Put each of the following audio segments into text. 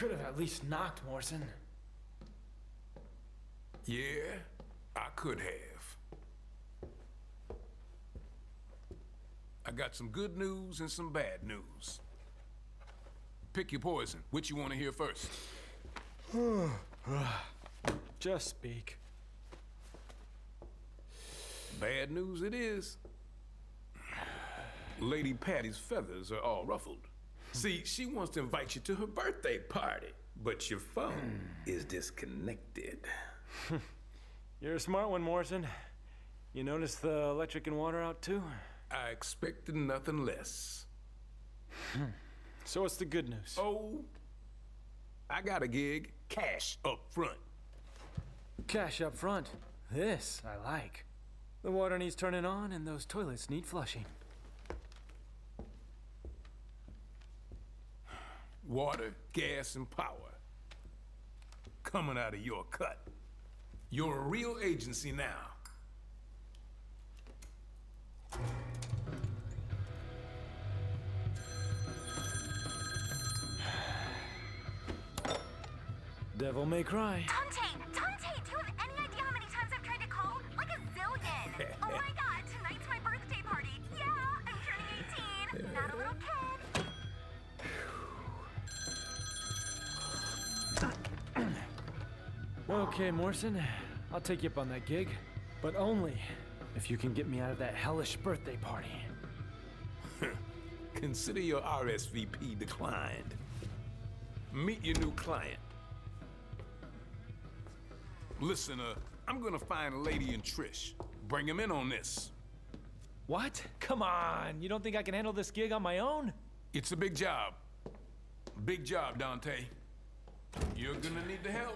could have at least knocked, Morrison. Yeah, I could have. I got some good news and some bad news. Pick your poison. Which you want to hear first? Just speak. Bad news it is. Lady Patty's feathers are all ruffled. See, she wants to invite you to her birthday party, but your phone is disconnected. You're a smart one, Morrison. You notice the electric and water out too? I expected nothing less. So what's the good news? Oh, I got a gig, cash up front. Cash up front. This I like. The water needs turning on and those toilets need flushing. Water, gas, and power. Coming out of your cut. You're a real agency now. Devil may cry. Dante, do you have any idea how many times I've tried to call? Like a zillion. Oh my god, tonight's my birthday party. Yeah, I'm turning 18. Not a little kid. Okay, Morrison, I'll take you up on that gig, but only if you can get me out of that hellish birthday party. Consider your RSVP declined. Meet your new client. Listen, I'm gonna find Lady and Trish. Bring him in on this. What? Come on, you don't think I can handle this gig on my own? It's a big job. Big job, Dante. You're gonna need the help.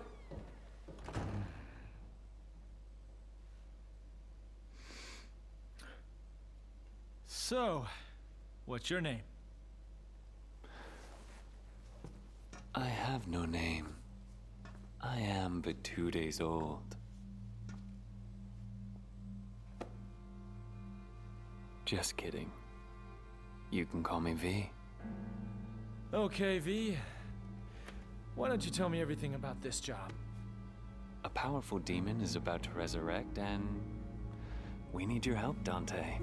So, what's your name? I have no name. I am but 2 days old. Just kidding. You can call me V. Okay, V. Why don't you tell me everything about this job? A powerful demon is about to resurrect, and we need your help, Dante.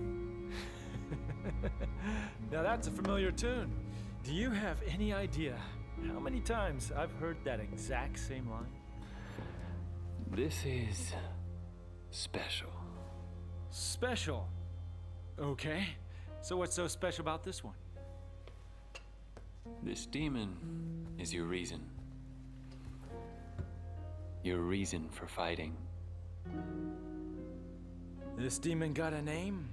Now that's a familiar tune. Do you have any idea how many times I've heard that exact same line? This is special. Special. Okay. So what's so special about this one? This demon is your reason. Your reason for fighting. This demon got a name?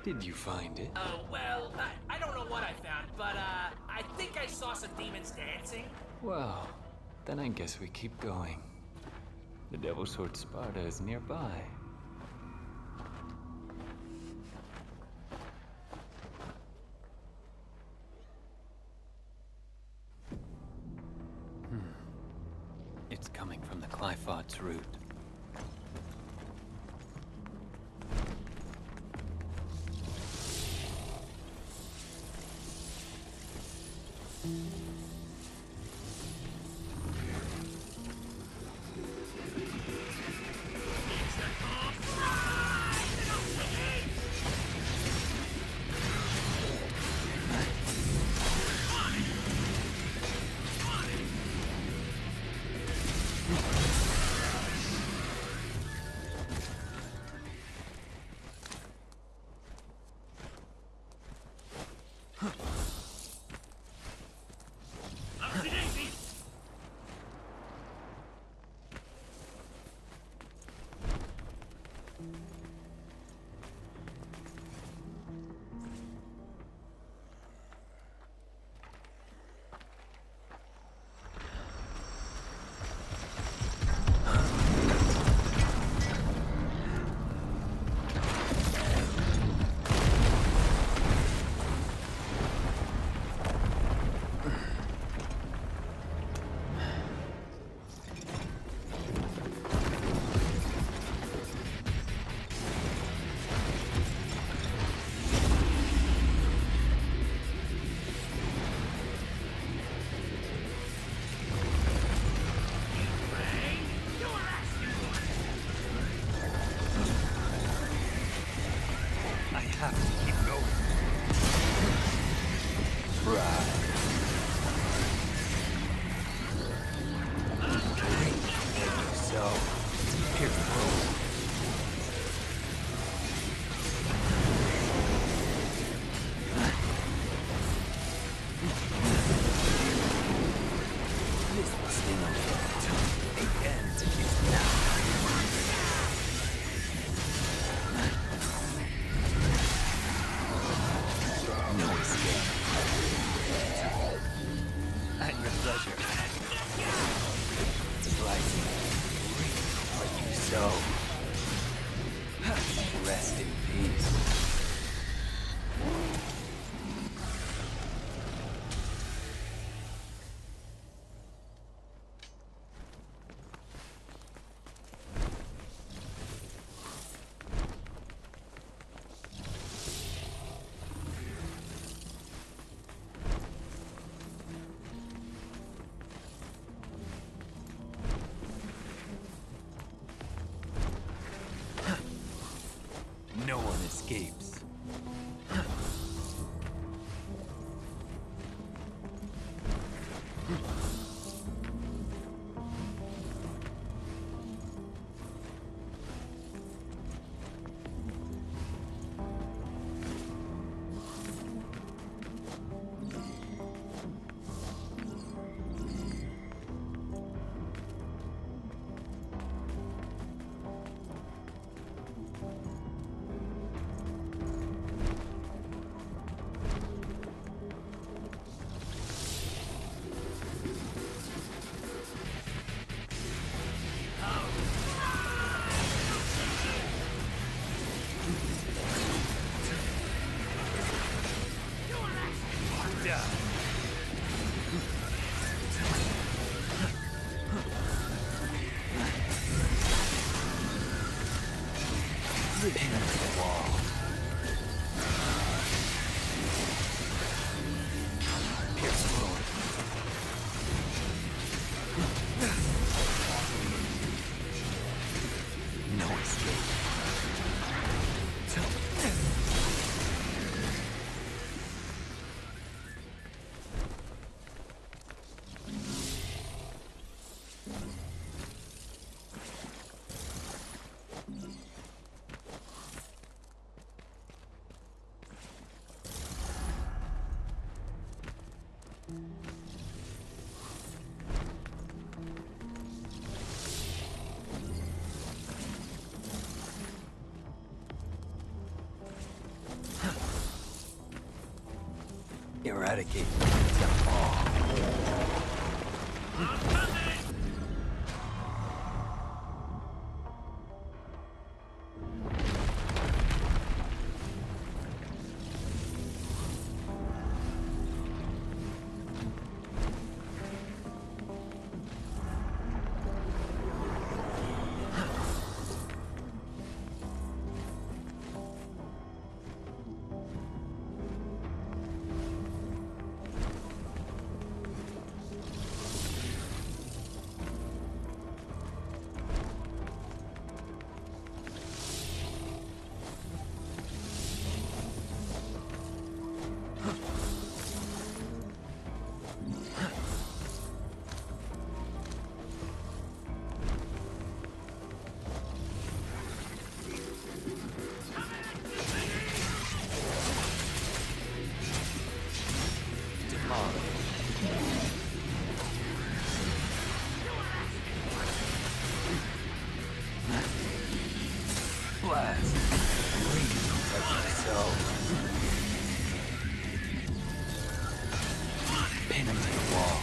Did you find it? Oh, well, I don't know what I found, but, I think I saw some demons dancing. Well, then I guess we keep going. The Devil's Sword Sparta is nearby. It's coming from the Clifots route. Rest in peace. No one escapes. Eradicate them all. Blast. Like so. Pin him to the wall.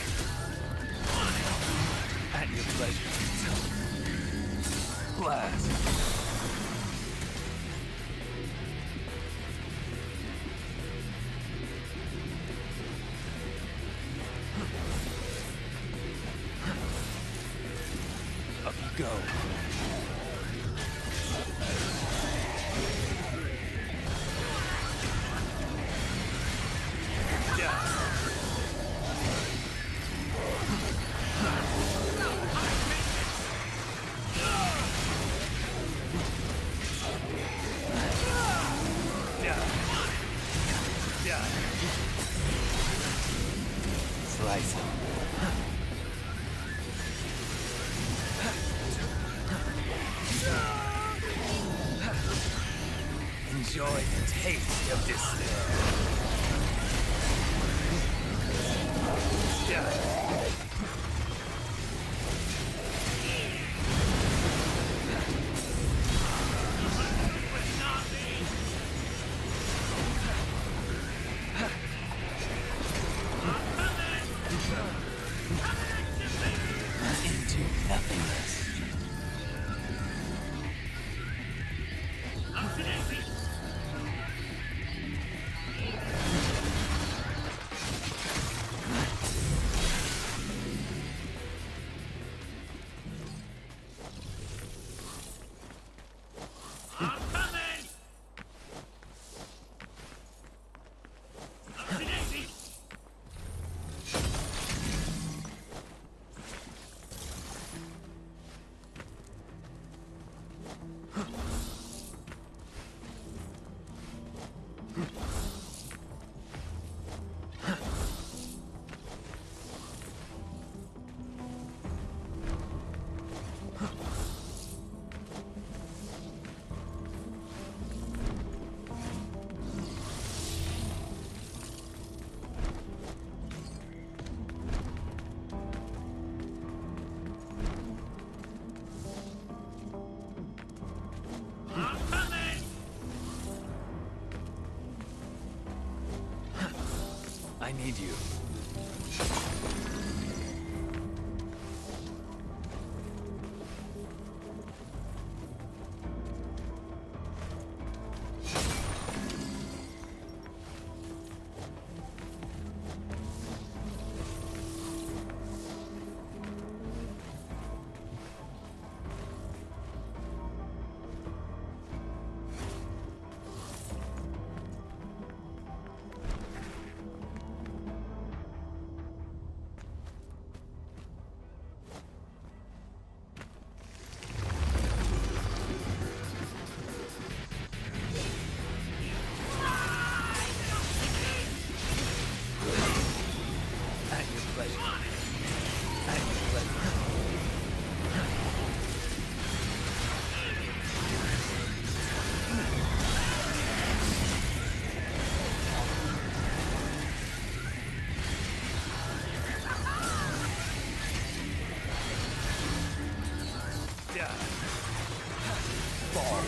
At your pleasure. Blast. Up you go. Slice him. Enjoy the taste of despair. Into nothingness. I need you.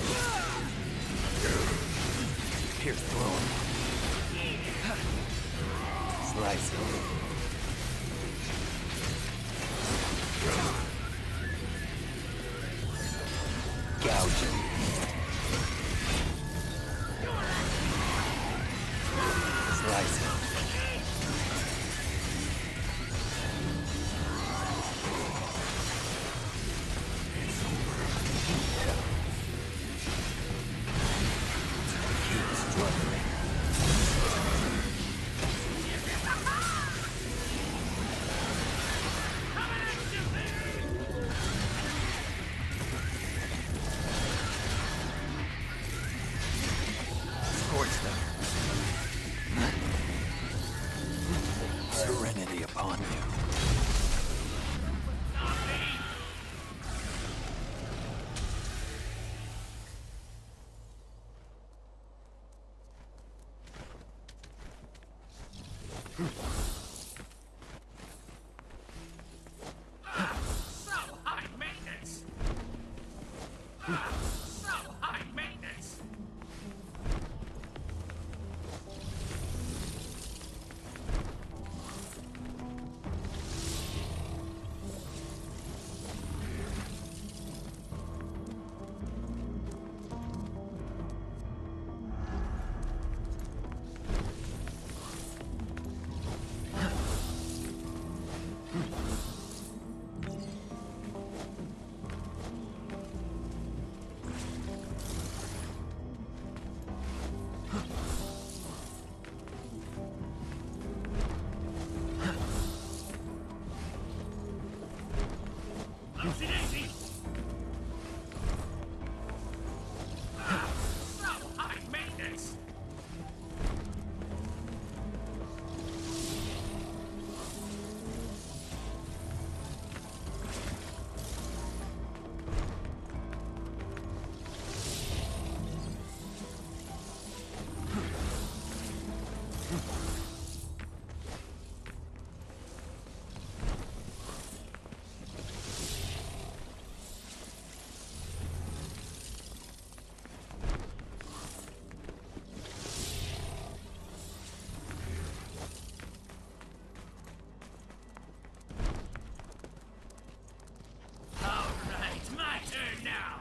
Pierce through him. Slice him. Gouge him. Slice him. Keep struggling. Scorch them. Serenity upon you. So high maintenance. So high maintenance. Oopsie daisy. So high maintenance. All right, my turn now.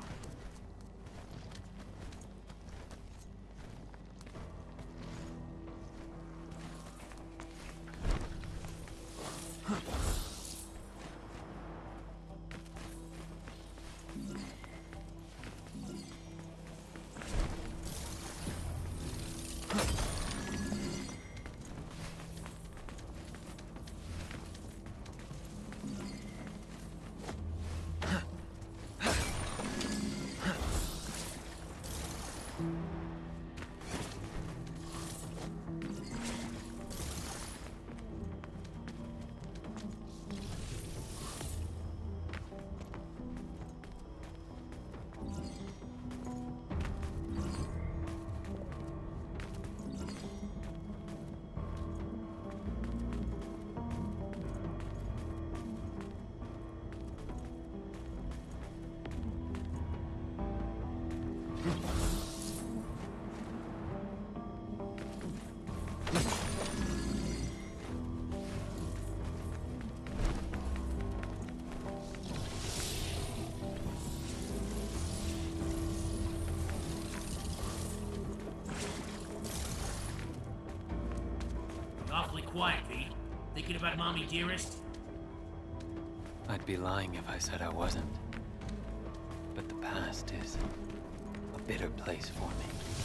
Awfully quiet, Pete. Thinking about Mommy Dearest? I'd be lying if I said I wasn't. But the past is a bitter place for me.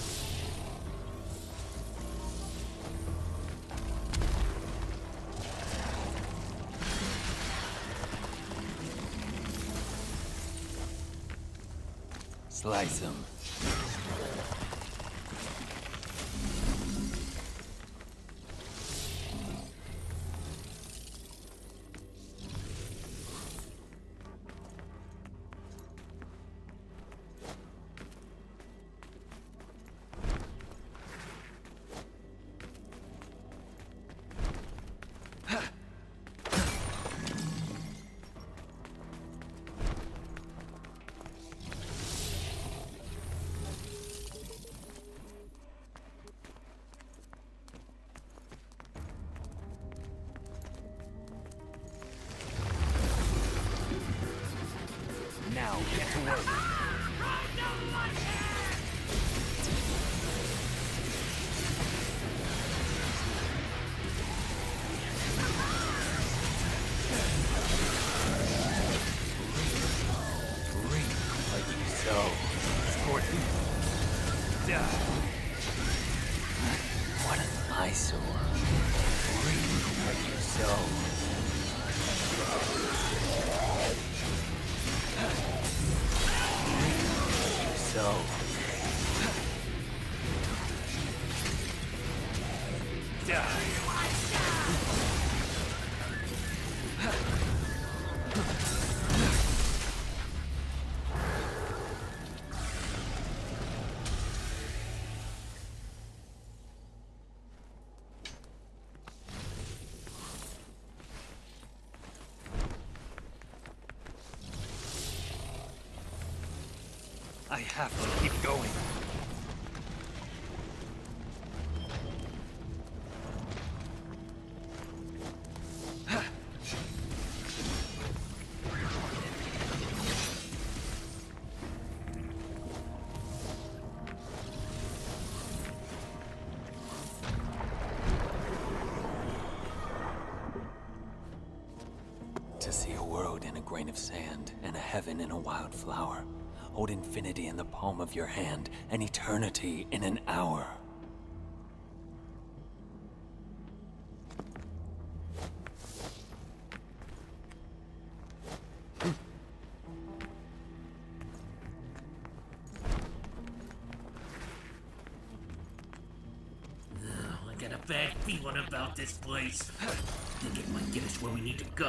Slice him. work. Reap like you sow. Scorpion. Die. What an eyesore. Reap like you sow. So die. I have to keep going. To see a world in a grain of sand and a heaven in a wildflower. Hold infinity in the palm of your hand, and eternity in an hour. I got a bad feeling about this place. Think it might get us where we need to go.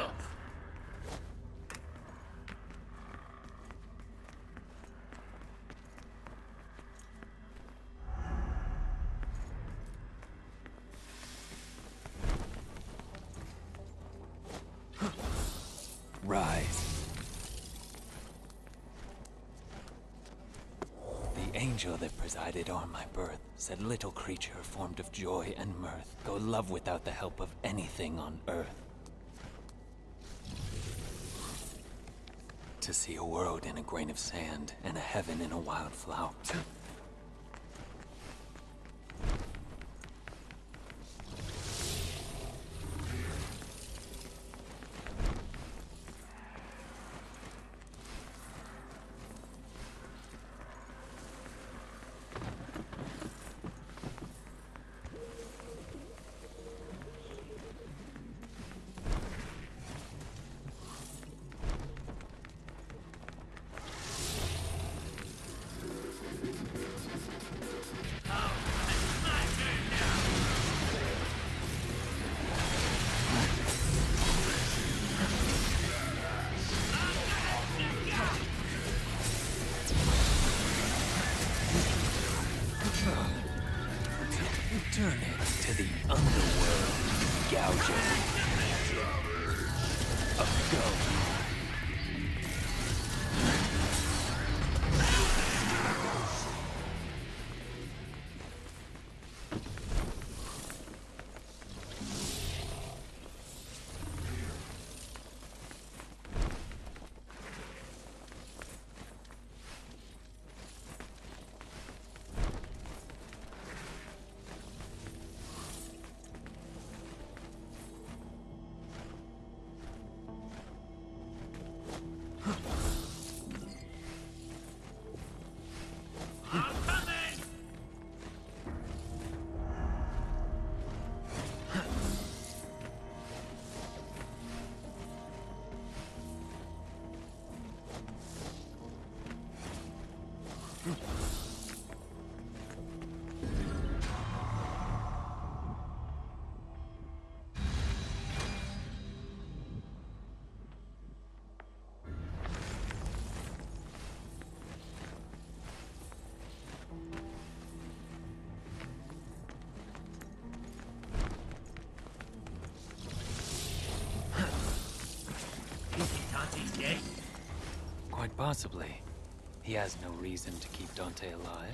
Rise. The angel that presided on my birth said, little creature formed of joy and mirth, go love without the help of anything on earth. To see a world in a grain of sand and a heaven in a wildflower. Turn it to the underworld, gouging of gold. Dante's dead? Quite possibly. He has no reason to keep Dante alive.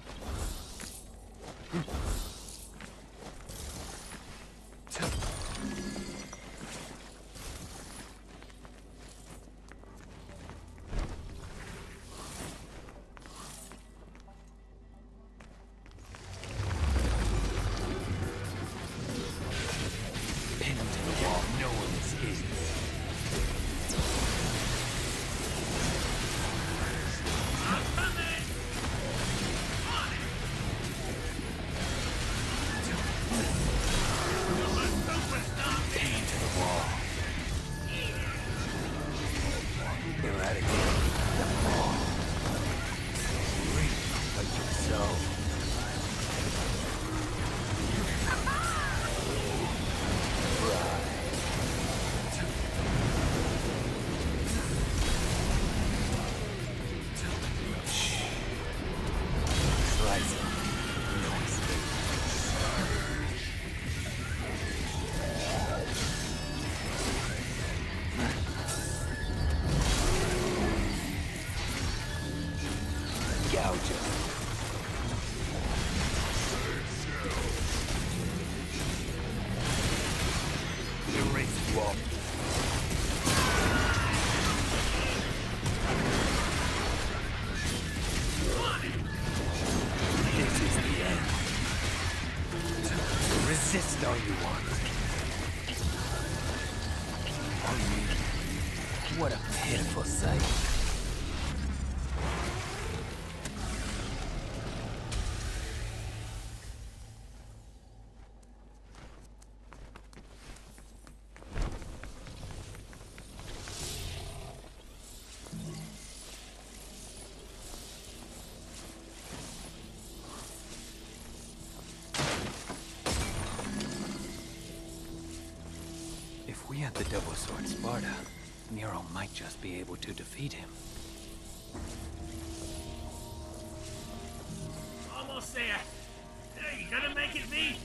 Resist all you want. Oh, me. What a pitiful sight. If we had the double sword Sparta, Nero might just be able to defeat him. Almost there. Hey, you gonna make it, V?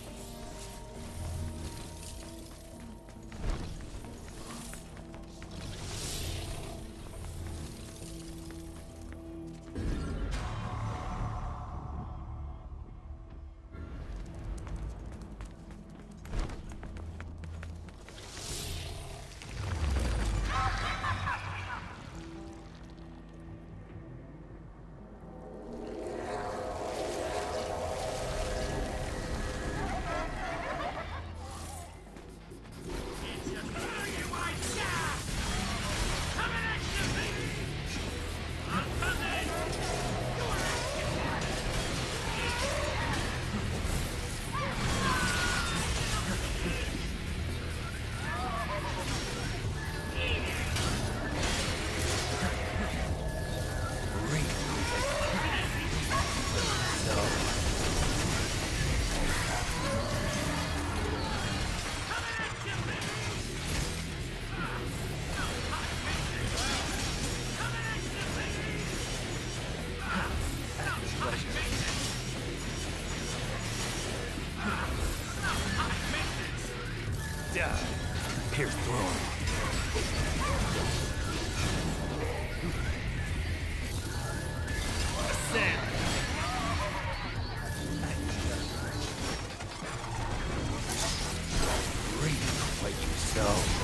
Pierce through him. Ascend! Reap what you sow.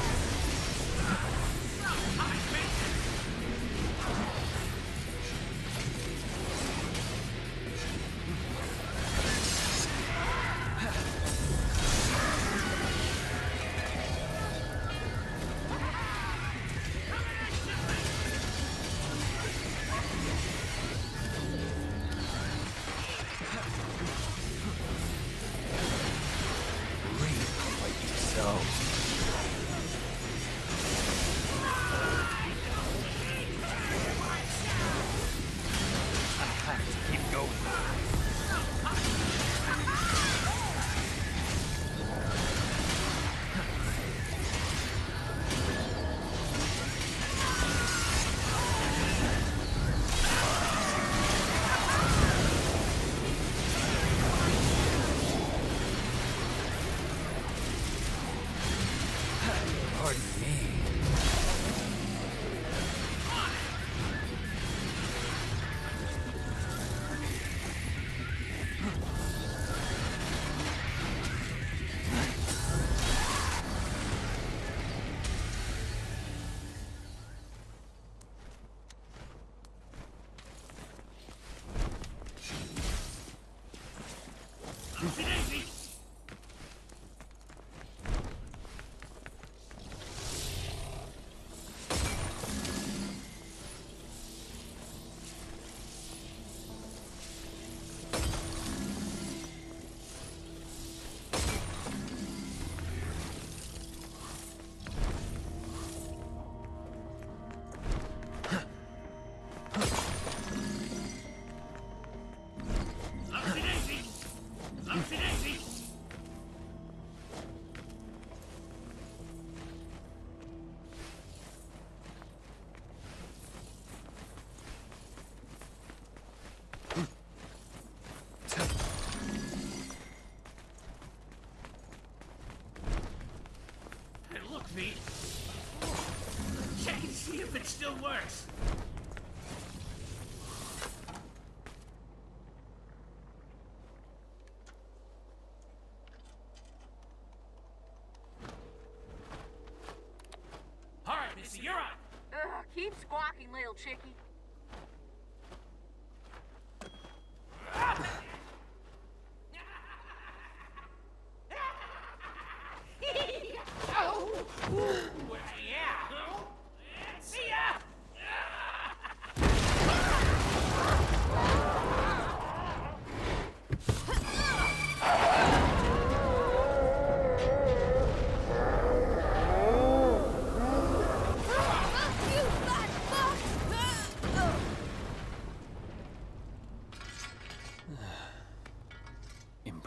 Pardon me. Hey, look, V. Check and see if it still works. All right, Missy, you're on. Keep squawking, little chickie.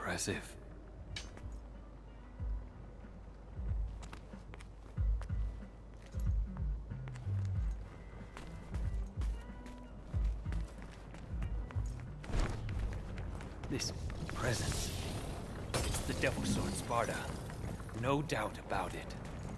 impressive. This presence. It's the Devil's Sword Sparta. No doubt about it.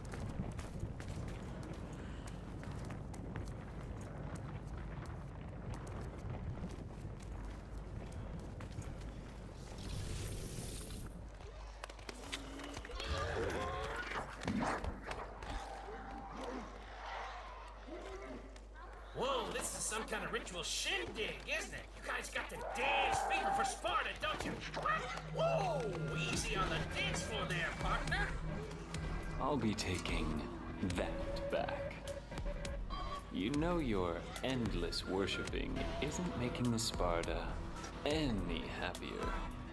Whoa, this is some kind of ritual shindig, isn't it? You guys got the dance fever for Sparta, don't you? Whoa, easy on the dance floor there, partner. I'll be taking that back. You know your endless worshipping isn't making the Sparta any happier.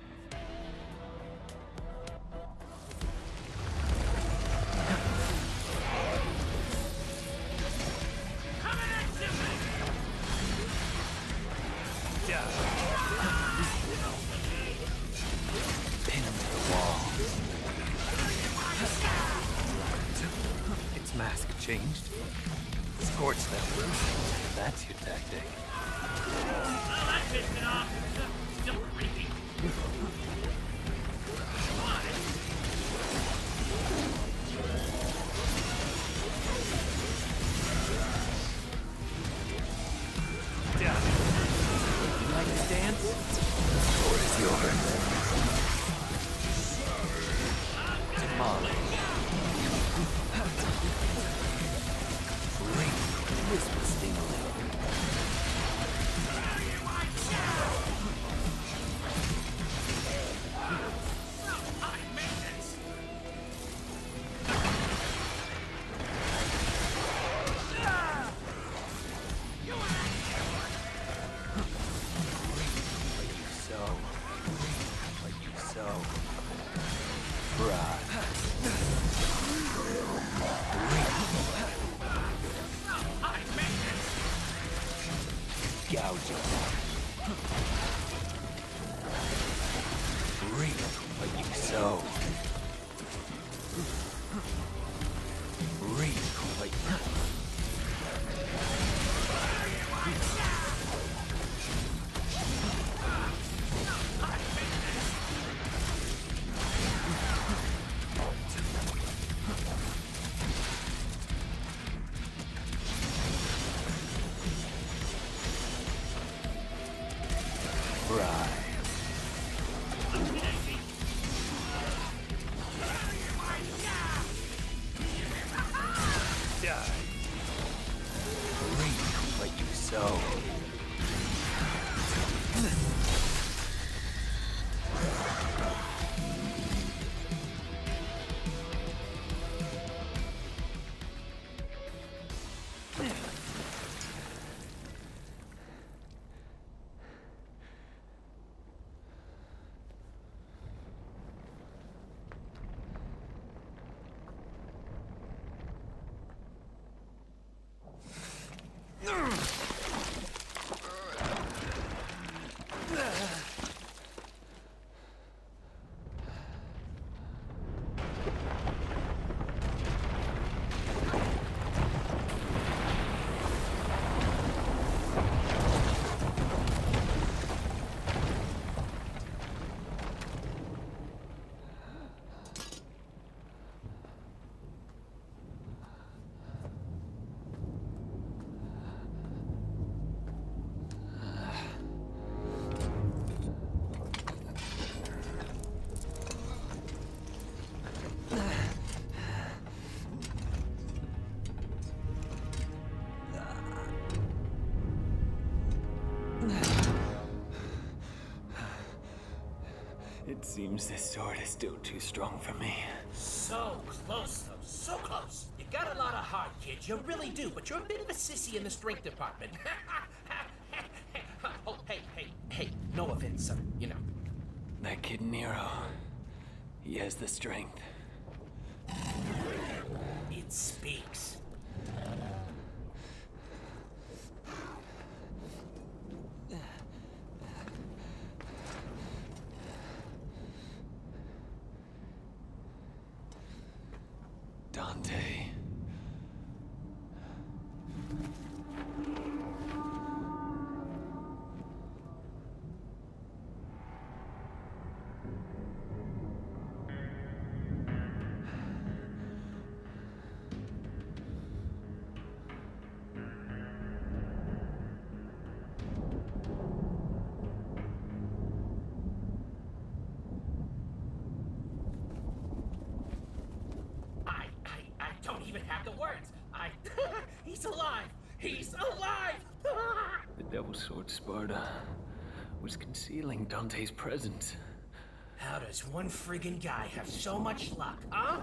Coming at you, Pin him to the wall. Its mask changed. Scorch them. That's your tactic. Well, that pissed it off. Still creepy. Come on. You like to dance? Sword is yours. Tamale. Ring. Whisper stingling. Gouge him. Reap what you sow. Reap what It seems this sword is still too strong for me. So close, though. So close. You got a lot of heart, kid. You really do. But you're a bit of a sissy in the strength department. Oh, hey. No offense, son. You know. That kid Nero, he has the strength. It speaks. Dante. I don't even have the words. He's alive! He's alive! The Devil's Sword Sparta was concealing Dante's presence. How does one friggin' guy have so much luck, huh?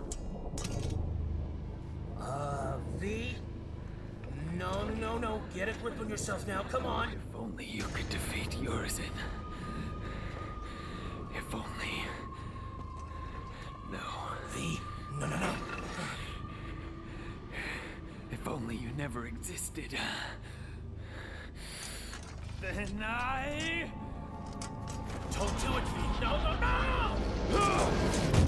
V? No. Get a grip on yourself now, come on. If only you could defeat Urizen. If only... No. V? No. If only you never existed. Then I... Don't do it, V. No!